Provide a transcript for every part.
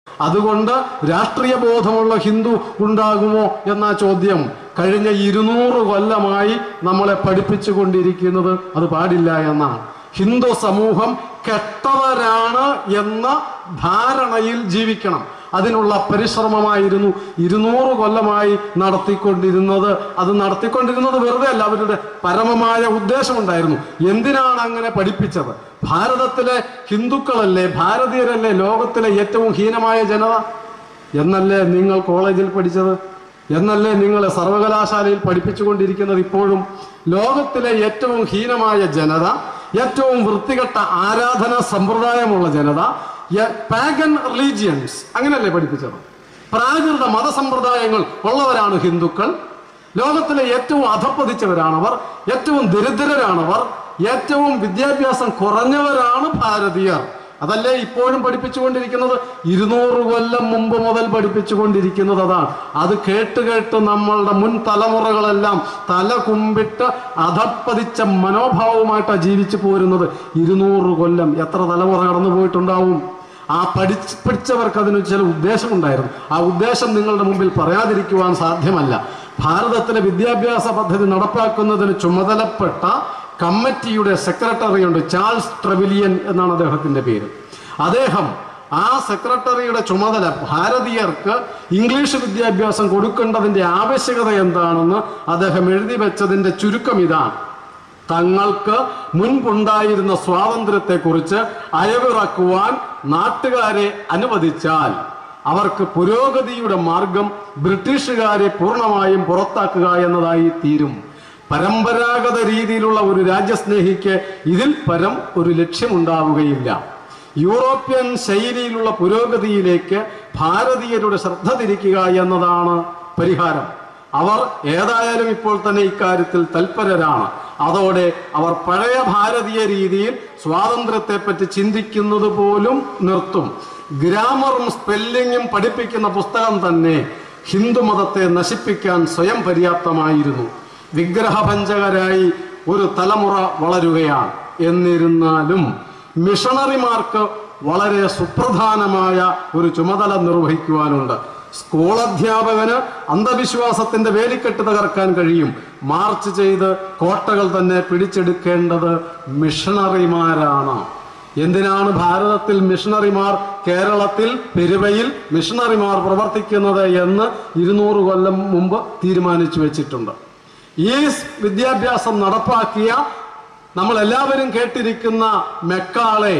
അതുകൊണ്ട് രാഷ്ട്രീയ ബോധമുള്ള ഹിന്ദു ഉണ്ടാകുമോ എന്ന ചോദ്യം കഴിഞ്ഞ 200 കൊല്ലമായി നമ്മളെ പഠിപ്പിച്ചു കൊണ്ടിരിക്കുന്നത് അത് പാടില്ല എന്നാണ്. ഹിന്ദു സമൂഹം കെട്ടവരാണ് എന്ന ധാരണയിൽ ജീവിക്കണം. അതിനുള്ള പരിശ്രമമായിരുന്നു 200 കൊല്ലമായി നടത്തിക്കൊണ്ടിരുന്നത്. അത് നടത്തിക്കൊണ്ടിരുന്നത് വെറുതെ അല്ല, അവരുടെ പരമമായ ഉദ്ദേശമുണ്ടായിരുന്നു. എന്തിനാണ് അങ്ങനെ പഠിപ്പിച്ചത്? ഭാരതത്തിലെ ഹിന്ദുക്കളല്ലേ, ഭാരതീയരല്ലേ ലോകത്തിലെ ഏറ്റവും ഹീനമായ ജനത എന്നല്ലേ നിങ്ങൾ കോളേജിൽ പഠിച്ചത്, എന്നല്ലേ നിങ്ങൾ സർവകലാശാലയിൽ പഠിപ്പിച്ചുകൊണ്ടിരിക്കുന്നത്? ഇപ്പോഴും ലോകത്തിലെ ഏറ്റവും ഹീനമായ ജനത, ഏറ്റവും വൃത്തികെട്ട ആരാധനാ സമ്പ്രദായമുള്ള ജനത, പാഗൻ റിലീജിയൻസ് അങ്ങനെയല്ലേ പഠിപ്പിച്ചത്? പ്രാകൃത മതസമ്പ്രദായങ്ങൾ ഉള്ളവരാണ് ഹിന്ദുക്കൾ. ലോകത്തിലെ ഏറ്റവും അധപ്പതിച്ചവരാണവർ, ഏറ്റവും ദരിദ്രരാണവർ, ഏറ്റവും വിദ്യാഭ്യാസം കുറഞ്ഞവരാണ് ഭാരതീയർ. അതല്ലേ ഇപ്പോഴും പഠിപ്പിച്ചുകൊണ്ടിരിക്കുന്നത്? 200 കൊല്ലം മുമ്പ് മുതൽ പഠിപ്പിച്ചുകൊണ്ടിരിക്കുന്നത് അതാണ്. അത് കേട്ട് കേട്ട് നമ്മളുടെ മുൻ തലമുറകളെല്ലാം തല കുമ്പിട്ട് അധപ്പതിച്ച മനോഭാവവുമായിട്ടാണ് ജീവിച്ചു പോരുന്നത്. 200 കൊല്ലം എത്ര തലമുറ കടന്നു പോയിട്ടുണ്ടാവും? ആ പഠിച്ചവർക്ക് അതിന് ചില ഉദ്ദേശമുണ്ടായിരുന്നു. ആ ഉദ്ദേശം നിങ്ങളുടെ മുമ്പിൽ പറയാതിരിക്കുവാൻ സാധ്യമല്ല. ഭാരതത്തിലെ വിദ്യാഭ്യാസ പദ്ധതി നടപ്പാക്കുന്നതിന് ചുമതലപ്പെട്ട കമ്മിറ്റിയുടെ സെക്രട്ടറി ഉണ്ട്, ചാൾസ് ട്രെവിലിയൻ എന്നാണ് അദ്ദേഹത്തിന്റെ പേര്. അദ്ദേഹം ആ സെക്രട്ടറിയുടെ ചുമതല ഭാരതീയർക്ക് ഇംഗ്ലീഷ് വിദ്യാഭ്യാസം കൊടുക്കേണ്ടതിന്റെ ആവശ്യകത എന്താണെന്ന് അദ്ദേഹം എഴുതി വെച്ചതിന്റെ ചുരുക്കം ഇതാണ്: തങ്ങൾക്ക് മുൻപുണ്ടായിരുന്ന സ്വാതന്ത്ര്യത്തെക്കുറിച്ച് അയവിറക്കുവാൻ നാട്ടുകാരെ അനുവദിച്ചാൽ അവർക്ക് പുരോഗതിയുടെ മാർഗം ബ്രിട്ടീഷുകാരെ പൂർണ്ണമായും പുറത്താക്കുക എന്നതായി തീരും. പരമ്പരാഗത രീതിയിലുള്ള ഒരു രാജ്യസ്നേഹിക്ക് ഇതിൽ പരം ഒരു ലക്ഷ്യമുണ്ടാവുകയില്ല. യൂറോപ്യൻ ശൈലിയിലുള്ള പുരോഗതിയിലേക്ക് ഭാരതീയരുടെ ശ്രദ്ധ തിരിക്കുക എന്നതാണ് പരിഹാരം. അവർ ഏതായാലും ഇപ്പോൾ തന്നെ ഇക്കാര്യത്തിൽ തൽപരരാണ്. അതോടെ അവർ പഴയ ഭാരതീയ രീതിയിൽ സ്വാതന്ത്ര്യത്തെപ്പറ്റി ചിന്തിക്കുന്നത് പോലും നിർത്തും. ഗ്രാമറും സ്പെല്ലിങ്ങും പഠിപ്പിക്കുന്ന പുസ്തകം തന്നെ ഹിന്ദുമതത്തെ നശിപ്പിക്കാൻ സ്വയം പര്യാപ്തമായിരുന്നു. വിഗ്രഹഭഞ്ജകരായി ഒരു തലമുറ വളരുകയാണ്. എന്നിരുന്നാലും മിഷണറിമാർക്ക് വളരെ സുപ്രധാനമായ ഒരു ചുമതല നിർവഹിക്കുവാനുണ്ട്. സ്കൂൾ അധ്യാപകന് അന്ധവിശ്വാസത്തിന്റെ വേലിക്കെട്ട് തകർക്കാൻ കഴിയും. മാർച്ച് ചെയ്ത് കോട്ടകൾ തന്നെ പിടിച്ചെടുക്കേണ്ടത് മിഷണറിമാരാണ്. എന്തിനാണ് ഭാരതത്തിൽ മിഷണറിമാർ, കേരളത്തിൽ പെരുവയിൽ മിഷണറിമാർ പ്രവർത്തിക്കുന്നത് എന്ന് 200 കൊല്ലം മുമ്പ് തീരുമാനിച്ചു വെച്ചിട്ടുണ്ട്. ഈ വിദ്യാഭ്യാസം നടപ്പാക്കിയ നമ്മൾ എല്ലാവരും കേട്ടിരിക്കുന്ന മെക്കാളെ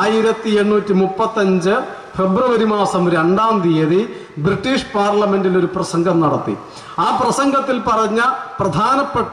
1835 ഫെബ്രുവരി മാസം 2-ാം തീയതി ബ്രിട്ടീഷ് പാർലമെന്റിൽ ഒരു പ്രസംഗം നടത്തി. ആ പ്രസംഗത്തിൽ പറഞ്ഞ പ്രധാനപ്പെട്ട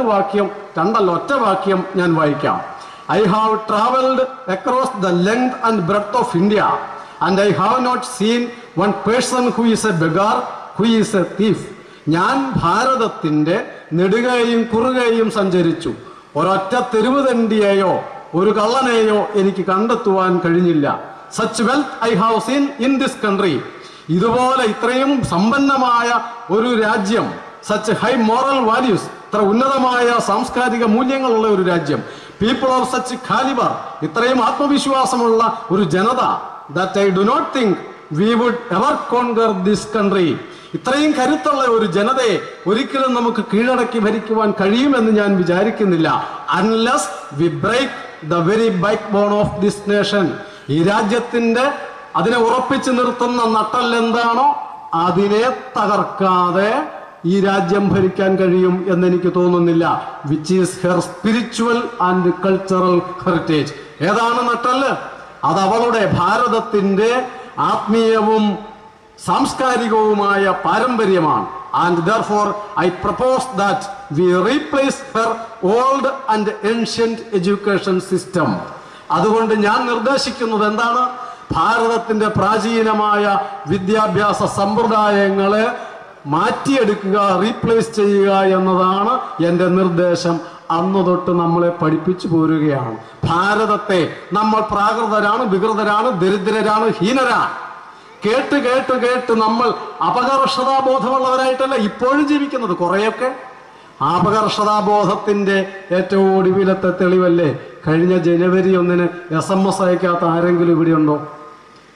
ഒറ്റ വാക്യം ഞാൻ വായിക്കാം. I have traveled across the length and breadth of India and I have not seen one person who is a beggar, who is a thief. ഞാൻ ഭാരതത്തിന്റെ നെടുകയും കുറുകയും സഞ്ചരിച്ചു. ഒരൊറ്റ തെരുവുതണ്ടിയെയോ ഒരു കള്ളനെയോ എനിക്ക് കണ്ടെത്തുവാൻ കഴിഞ്ഞില്ല. Such wealth I have seen in this country. ഇതുപോലെ ഇത്രയും സമ്പന്നമായ ഒരു രാജ്യം, such high moral values, ഇത്ര ഉന്നതമായ സാംസ്കാരിക മൂല്യങ്ങളുള്ള ഒരു രാജ്യം, people of such caliber, ഇത്രയും ആത്മവിശ്വാസമുള്ള ഒരു ജനത, that I do not think we would ever conquer this country. ഇത്രയും കരുത്തുള്ള ഒരു ജനതയെ ഒരിക്കലും നമുക്ക് കീഴടക്കി ഭരിക്കുവാൻ കഴിയുമെന്ന് ഞാൻ വിചാരിക്കുന്നില്ല. unless we break the very backbone of this nation. ഈ രാജ്യത്തിന്റെ അതിനെ ഉറപ്പിച്ചു നിർത്തുന്ന നട്ടെല്ലെന്താണോ അതിനെ തകർക്കാതെ ഈ രാജ്യം ഭരിക്കാൻ കഴിയും എന്നെനിക്ക് തോന്നുന്നില്ല. Which is her spiritual and cultural heritage. ഏതാണ് നട്ടെല്ല്? അത് അവളുടെ ഭാരതത്തിന്റെ ആത്മീയവും സാംസ്കാരികവുമായ പാരമ്പര്യമാണ്. And therefore I propose that we replace her old and ancient education system. അതുകൊണ്ട് ഞാൻ നിർദ്ദേശിക്കുന്നത് എന്താണ്? ഭാരതത്തിന്റെ പ്രാചീനമായ വിദ്യാഭ്യാസ സമ്പ്രദായങ്ങളെ മാറ്റിയെടുക്കുക, റീപ്ലേസ് ചെയ്യുക എന്നതാണ് എൻ്റെ നിർദ്ദേശം. അന്നു തൊട്ട് നമ്മളെ പഠിപ്പിച്ചു പോരുകയാണ്. ഭാരതത്തെ നമ്മൾ പ്രാകൃതരാണ്, വികൃതരാണ്, ദരിദ്രരാണ്, ഹീനരാണ്. കേട്ട് കേട്ട് കേട്ട് നമ്മൾ അപകർഷതാബോധമുള്ളവരായിട്ടല്ല ഇപ്പോഴും ജീവിക്കുന്നത്. കുറെയൊക്കെ അപകർഷതാബോധത്തിന്റെ ഏറ്റവും ഒടുവിലത്തെ തെളിവല്ലേ കഴിഞ്ഞ ജനുവരി 1 SMS അയക്കാത്ത ആരെങ്കിലും ഇവിടെ ഉണ്ടോ?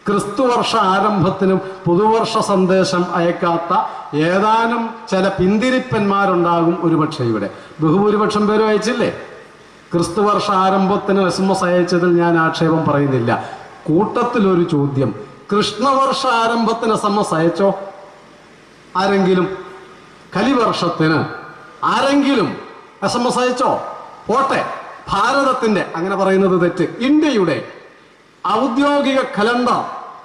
ക്രിസ്തുവർഷ ആരംഭത്തിനും പുതുവർഷ സന്ദേശം അയക്കാത്ത ഏതാനും ചില പിന്തിരിപ്പന്മാരുണ്ടാകും ഒരുപക്ഷെ ഇവിടെ. ബഹുഭൂരിപക്ഷം പേരും അയച്ചില്ലേ? ക്രിസ്തുവർഷ ആരംഭത്തിന് SMS അയച്ചതിൽ ഞാൻ ആക്ഷേപം പറയുന്നില്ല. കൂട്ടത്തിലൊരു ചോദ്യം, കൃഷ്ണവർഷ ആരംഭത്തിന് SMS അയച്ചോ ആരെങ്കിലും? കലിവർഷത്തിന് ആരെങ്കിലും SMS അയച്ചോ? പോട്ടെ, ഭാരതത്തിന്റെ, അങ്ങനെ പറയുന്നത് തെറ്റ്, ഇന്ത്യയുടെ ഔദ്യോഗിക കലണ്ടർ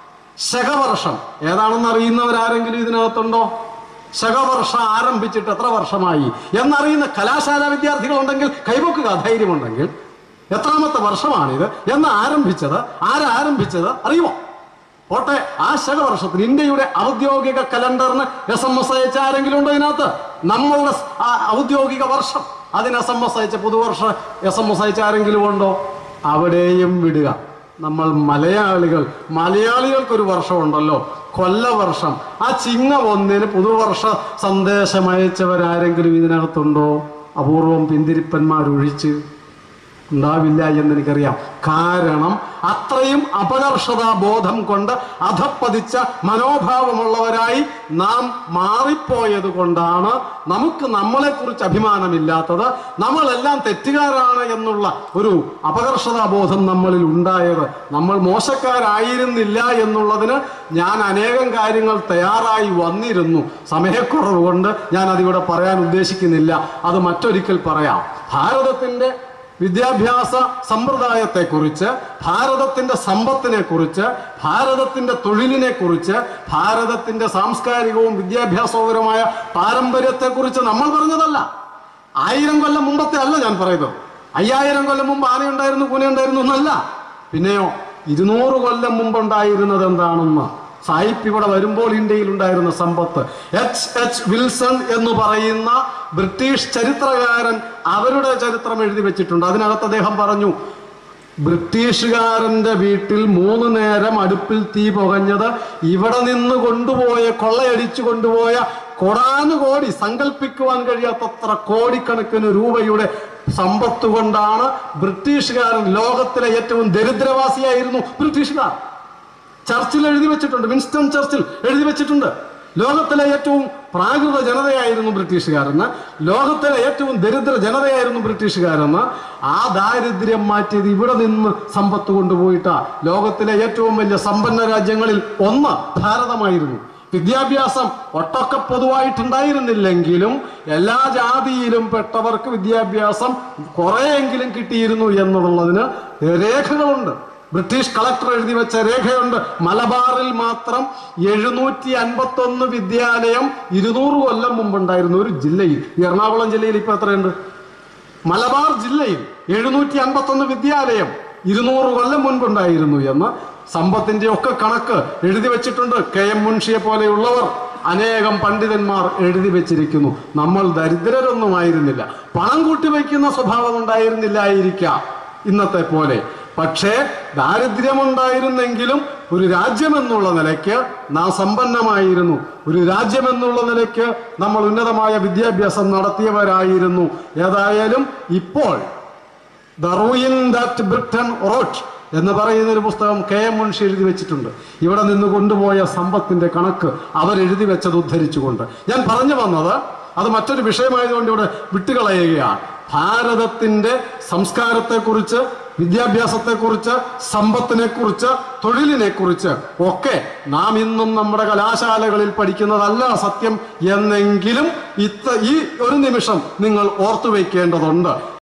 ശകവർഷം ഏതാണെന്ന് അറിയുന്നവരാരെങ്കിലും ഇതിനകത്തുണ്ടോ? ശകവർഷം ആരംഭിച്ചിട്ട് എത്ര വർഷമായി എന്നറിയുന്ന കലാശാല വിദ്യാർത്ഥികളുണ്ടെങ്കിൽ കൈവക്കുക, ധൈര്യമുണ്ടെങ്കിൽ. എത്രാമത്തെ വർഷമാണിത് എന്ന് ആരംഭിച്ചത് ആരാരംഭിച്ചത് അറിയുമോ? പോട്ടെ, ആ ശകവർഷത്തിന് ഇന്ത്യയുടെ ഔദ്യോഗിക കലണ്ടറിന് SMS അയച്ച ആരെങ്കിലും ഉണ്ടോ ഇതിനകത്ത്? നമ്മളുടെ ഔദ്യോഗിക വർഷം അതിന് SMS അയച്ച, പുതുവർഷ SMS അയച്ച ആരെങ്കിലും ഉണ്ടോ? അവിടെയും വിടുക. നമ്മൾ മലയാളികൾക്കൊരു വർഷമുണ്ടല്ലോ, കൊല്ലവർഷം. ആ ചിങ്ങ 1 പുതുവർഷ സന്ദേശം അയച്ചവരാരെങ്കിലും ഇതിനകത്തുണ്ടോ? അപൂർവം പിന്തിരിപ്പന്മാരൊഴിച്ച് ഉണ്ടാവില്ല എന്നെനിക്കറിയാം. കാരണം അത്രയും അപകർഷതാ ബോധം കൊണ്ട് അധപ്പതിച്ച മനോഭാവമുള്ളവരായി നാം മാറിപ്പോയത് കൊണ്ടാണ് നമുക്ക് നമ്മളെക്കുറിച്ച് അഭിമാനമില്ലാത്തത്. നമ്മളെല്ലാം തെറ്റുകാരാണ് എന്നുള്ള ഒരു അപകർഷതാ ബോധം നമ്മളിൽ ഉണ്ടായത്. നമ്മൾ മോശക്കാരായിരുന്നില്ല എന്നുള്ളതിന് ഞാൻ അനേകം കാര്യങ്ങൾ തയ്യാറായി വന്നിരുന്നു. സമയക്കുറവ് കൊണ്ട് ഞാൻ അതിവിടെ പറയാൻ ഉദ്ദേശിക്കുന്നില്ല, അത് മറ്റൊരിക്കൽ പറയാം. ഭാരതത്തിന്റെ വിദ്യാഭ്യാസ സമ്പ്രദായത്തെക്കുറിച്ച്, ഭാരതത്തിന്റെ സമ്പത്തിനെ കുറിച്ച്, ഭാരതത്തിന്റെ തൊഴിലിനെ കുറിച്ച്, ഭാരതത്തിന്റെ സാംസ്കാരികവും വിദ്യാഭ്യാസപരമായ പാരമ്പര്യത്തെക്കുറിച്ച് നമ്മൾ പറഞ്ഞതല്ല. 1000 കൊല്ലം മുമ്പത്തെ അല്ല ഞാൻ പറയുന്നത്. 5000 കൊല്ലം മുമ്പ് ആനയുണ്ടായിരുന്നു, പൂനയുണ്ടായിരുന്നു എന്നല്ല. പിന്നെയോ 200 കൊല്ലം മുമ്പുണ്ടായിരുന്നത് എന്താണെന്ന് സായിപ്പ് ഇവിടെ വരുമ്പോൾ ഇന്ത്യയിൽ ഉണ്ടായിരുന്ന സമ്പത്ത്. H. വിൽസൺ എന്ന് പറയുന്ന ബ്രിട്ടീഷ് ചരിത്രകാരൻ അവരുടെ ചരിത്രം എഴുതി വെച്ചിട്ടുണ്ട്. അതിനകത്ത് അദ്ദേഹം പറഞ്ഞു, ബ്രിട്ടീഷുകാരന്റെ വീട്ടിൽ 3 നേരം അടുപ്പിൽ തീ പുകഞ്ഞത് ഇവിടെ നിന്ന് കൊള്ളയടിച്ചു കൊണ്ടുപോയ കോടാനുകോടി, സങ്കല്പിക്കുവാൻ കഴിയാത്തത്ര കോടിക്കണക്കിന് രൂപയുടെ സമ്പത്ത് കൊണ്ടാണ് ബ്രിട്ടീഷുകാരൻ. ലോകത്തിലെ ഏറ്റവും ദരിദ്രവാസിയായിരുന്നു ബ്രിട്ടീഷുകാർ. ചർച്ചിൽ എഴുതി വെച്ചിട്ടുണ്ട്, വിൻസ്റ്റൺ ചർച്ചിൽ എഴുതി വെച്ചിട്ടുണ്ട്, ലോകത്തിലെ ഏറ്റവും പ്രാകൃത ജനതയായിരുന്നു ബ്രിട്ടീഷുകാരെന്ന്, ലോകത്തിലെ ഏറ്റവും ദരിദ്ര ജനതയായിരുന്നു ബ്രിട്ടീഷുകാരെന്ന്. ആ ദാരിദ്ര്യം മാറ്റിയത് ഇവിടെ നിന്ന് സമ്പത്ത് കൊണ്ടുപോയിട്ടാ. ലോകത്തിലെ ഏറ്റവും വലിയ സമ്പന്ന രാജ്യങ്ങളിൽ ഒന്ന് ഭാരതമായിരുന്നു. വിദ്യാഭ്യാസം ഒട്ടൊക്കെ പൊതുവായിട്ടുണ്ടായിരുന്നില്ലെങ്കിലും എല്ലാ ജാതിയിലും പെട്ടവർക്ക് വിദ്യാഭ്യാസം കുറെയെങ്കിലും കിട്ടിയിരുന്നു എന്നുള്ളതിന് രേഖകളുണ്ട്. ബ്രിട്ടീഷ് കളക്ടർ എഴുതി വെച്ച രേഖയുണ്ട്. മലബാറിൽ മാത്രം 751 വിദ്യാലയം 200 കൊല്ലം മുമ്പുണ്ടായിരുന്നു ഒരു ജില്ലയിൽ. എറണാകുളം ജില്ലയിൽ ഇപ്പൊ എത്രയുണ്ട്? മലബാർ ജില്ലയിൽ 751 വിദ്യാലയം 200 കൊല്ലം മുൻപുണ്ടായിരുന്നു എന്ന് സമ്പത്തിന്റെ ഒക്കെ കണക്ക് എഴുതി വെച്ചിട്ടുണ്ട്. KM മുൻഷിയെ പോലെയുള്ളവർ, അനേകം പണ്ഡിതന്മാർ എഴുതി വെച്ചിരിക്കുന്നു. നമ്മൾ ദരിദ്രരൊന്നുമായിരുന്നില്ല, പണം കൂട്ടിവെക്കുന്ന സ്വഭാവം ഉണ്ടായിരുന്നില്ലായിരിക്കാം ഇന്നത്തെ പോലെ. പക്ഷേ ദാരിദ്ര്യമുണ്ടായിരുന്നെങ്കിലും ഒരു രാജ്യമെന്നുള്ള നിലയ്ക്ക് നാം സമ്പന്നമായിരുന്നു. ഒരു രാജ്യമെന്നുള്ള നിലയ്ക്ക് നമ്മൾ ഉന്നതമായ വിദ്യാഭ്യാസം നടത്തിയവരായിരുന്നു. ഏതായാലും ഇപ്പോൾ the ruin that Britain wrought എന്ന് പറയുന്ന ഒരു പുസ്തകം KM മുൻഷി എഴുതി വെച്ചിട്ടുണ്ട്. ഇവിടെ നിന്ന് കൊണ്ടുപോയ സമ്പത്തിന്റെ കണക്ക് അവരെഴുതി വെച്ചത് ഉദ്ധരിച്ചുകൊണ്ട്. ഞാൻ പറഞ്ഞു വന്നത് അത് മറ്റൊരു വിഷയമായതുകൊണ്ട് ഇവിടെ വിട്ടുകളയുകയാണ്. ഭാരതത്തിന്റെ സംസ്കാരത്തെക്കുറിച്ച്, വിദ്യാഭ്യാസത്തെക്കുറിച്ച്, സമ്പത്തിനെക്കുറിച്ച്, തൊഴിലിനെക്കുറിച്ച് ഒക്കെ നാം ഇന്നും നമ്മുടെ കലാശാലകളിൽ പഠിക്കുന്നതല്ല സത്യം എന്നെങ്കിലും ഈ ഒരു നിമിഷം നിങ്ങൾ ഓർത്തു വയ്ക്കേണ്ടതുണ്ട്.